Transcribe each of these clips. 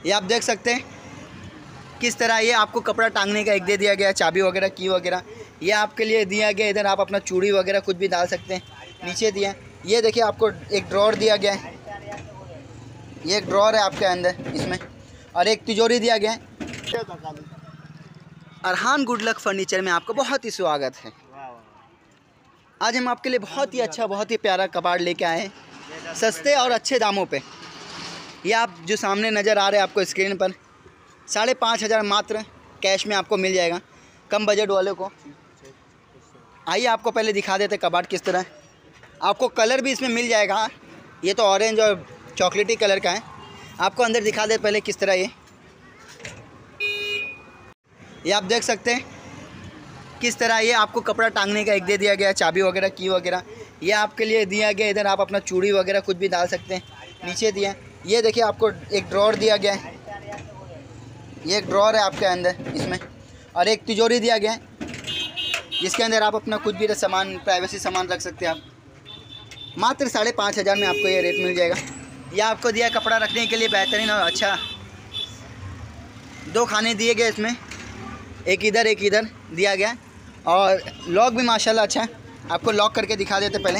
ये आप देख सकते हैं किस तरह ये आपको कपड़ा टांगने का एक दे दिया गया, चाबी वगैरह की वगैरह ये आपके लिए दिया गया। इधर आप अपना चूड़ी वगैरह कुछ भी डाल सकते हैं। नीचे दिया ये देखिए आपको एक ड्रॉर दिया गया है, ये एक ड्रॉर है आपके अंदर इसमें, और एक तिजोरी दिया गया है। अरहान गुड लक फर्नीचर में आपका बहुत ही स्वागत है। आज हम आपके लिए बहुत ही अच्छा, बहुत ही प्यारा कबाड़ लेके आए हैं सस्ते और अच्छे दामों पे। ये आप जो सामने नज़र आ रहे हैं आपको स्क्रीन पर 5,500 मात्र कैश में आपको मिल जाएगा, कम बजट वाले को। आइए आपको पहले दिखा देते कबाड़ किस तरह है। आपको कलर भी इसमें मिल जाएगा, ये तो ऑरेंज और चॉकलेटी कलर का है। आपको अंदर दिखा दे पहले किस तरह ये आप देख सकते हैं किस तरह ये आपको कपड़ा टांगने का एक दे दिया गया, चाबी वगैरह की वगैरह ये आपके लिए दिया गया। इधर आप अपना चूड़ी वगैरह कुछ भी डाल सकते हैं। नीचे दिया ये देखिए आपको एक ड्रॉर दिया गया है, ये एक ड्रॉर है आपके अंदर इसमें, और एक तिजोरी दिया गया है जिसके अंदर आप अपना कुछ भी सामान, प्राइवेसी सामान रख सकते हैं। आप मात्र 5,500 में आपको ये रेट मिल जाएगा। यह आपको दिया कपड़ा रखने के लिए बेहतरीन और अच्छा। 2 खाने दिए गए इसमें, एक इधर दिया गया है, और लॉक भी माशाल्लाह अच्छा है। आपको लॉक करके दिखा देते पहले।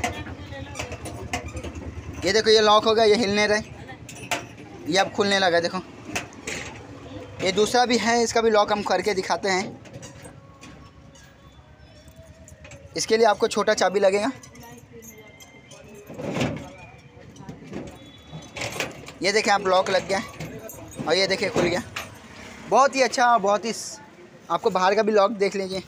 ये देखो ये लॉक होगा, ये हिलने रहे, ये अब खुलने लगा। देखो ये दूसरा भी है, इसका भी लॉक हम करके दिखाते हैं। इसके लिए आपको छोटा चाबी लगेगा। ये देखें आप लॉक लग गया, और ये देखिए खुल गया। बहुत ही अच्छा, बहुत ही आपको बाहर का भी लॉक देख लीजिए,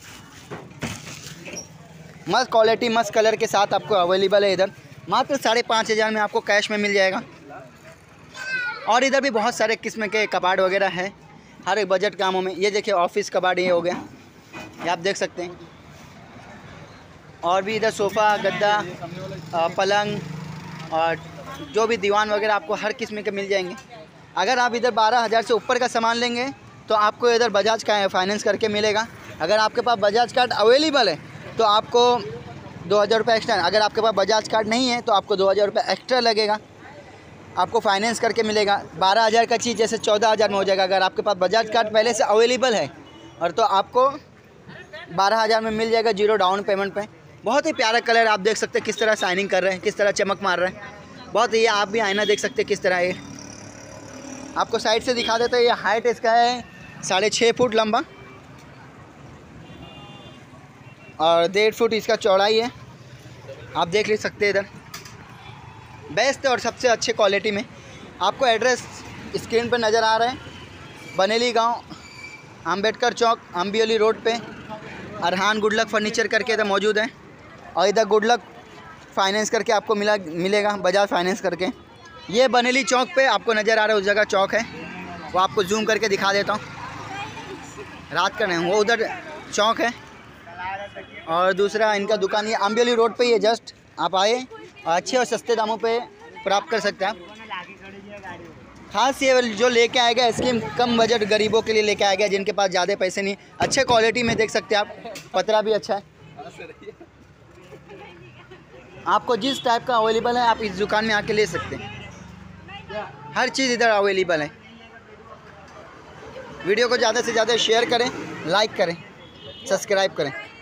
मस्त क्वालिटी, मस्त कलर के साथ आपको अवेलेबल है। इधर मात्र 5,500 में आपको कैश में मिल जाएगा। और इधर भी बहुत सारे किस्म के कबाड़ वगैरह है हर एक बजट कामों में। ये देखिए ऑफिस कबाड़ ये हो गया, ये आप देख सकते हैं। और भी इधर सोफ़ा, गद्दा, पलंग और जो भी दीवान वगैरह आपको हर किस्म के मिल जाएंगे। अगर आप इधर 12,000 से ऊपर का सामान लेंगे तो आपको इधर बजाज का फाइनेंस करके मिलेगा। अगर आपके पास बजाज कार्ड अवेलेबल है तो आपको 2,000 रुपये एक्स्ट्रा। अगर आपके पास बजाज कार्ड नहीं है तो आपको 2,000 रुपये एक्स्ट्रा लगेगा, आपको फाइनेंस करके मिलेगा। 12,000 का चीज़ जैसे 14,000 में हो जाएगा। अगर आपके पास बजाज कार्ड पहले से अवेलेबल है और तो आपको 12,000 में मिल जाएगा, 0 डाउन पेमेंट पे। बहुत ही प्यारा कलर आप देख सकते हैं किस तरह शाइनिंग कर रहे हैं, किस तरह चमक मार रहे हैं। बहुत ही, आप भी आईना देख सकते हैं किस तरह ये। आपको साइड से दिखा देते हैं। ये हाइट इसका है 6.5 फुट लंबा और 1.5 फुट इसका चौड़ाई है। आप देख ले सकते हैं इधर बेस्ट और सबसे अच्छे क्वालिटी में। आपको एड्रेस स्क्रीन पर नज़र आ रहा है, बनेली गांव, अंबेडकर चौक, अम्बियोली रोड पे अरहान गुड लक फर्नीचर करके इधर मौजूद है। और इधर गुड लक फाइनेंस करके आपको मिलेगा, बजाज फाइनेंस करके। ये बनेली चौक पे आपको नज़र आ रहा है, उस जगह चौक है, वो आपको जूम करके दिखा देता हूँ। रात का नहीं, वो उधर चौक है। और दूसरा इनका दुकान ये अम्बियोली रोड पे ही है। जस्ट आप आए और अच्छे और सस्ते दामों पे प्राप्त कर सकते हैं आप। खास ये जो लेके आएगा स्कीम कम बजट गरीबों के लिए लेके आएगा, जिनके पास ज़्यादा पैसे नहीं। अच्छे क्वालिटी में देख सकते हैं आप, पतरा भी अच्छा है। आपको जिस टाइप का अवेलेबल है आप इस दुकान में आके ले सकते हैं। हर चीज़ इधर अवेलेबल है। वीडियो को ज़्यादा से ज़्यादा शेयर करें, लाइक करें, सब्सक्राइब करें।